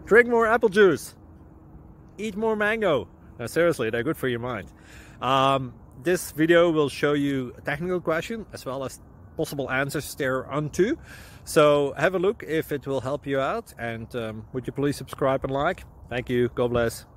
Drink more apple juice. Eat more mango. No, seriously, they're good for your mind. This video will show you a technical question as well as possible answers thereunto. So have a look if it will help you out, and would you please subscribe and like? Thank you. God bless.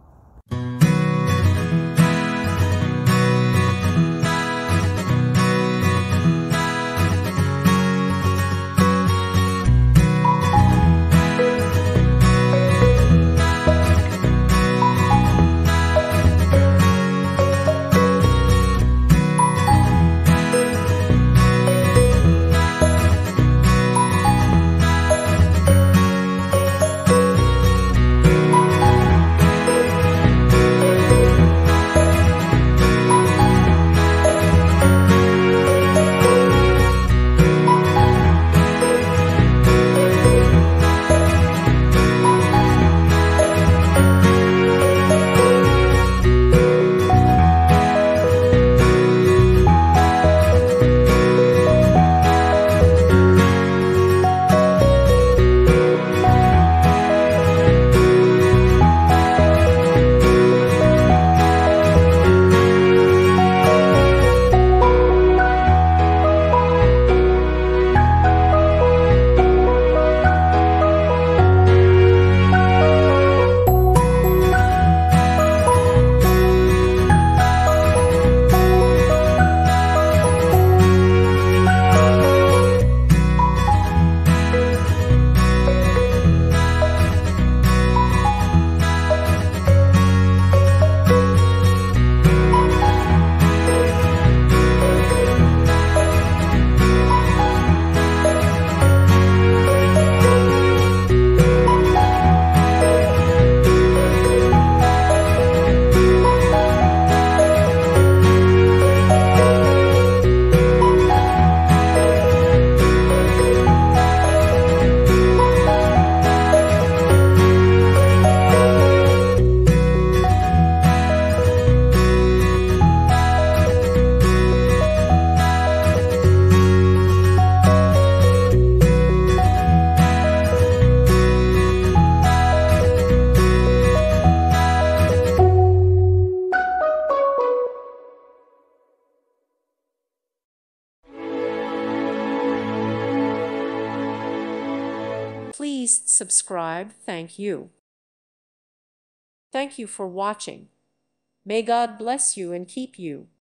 Please subscribe. Thank you. Thank you for watching. May God bless you and keep you.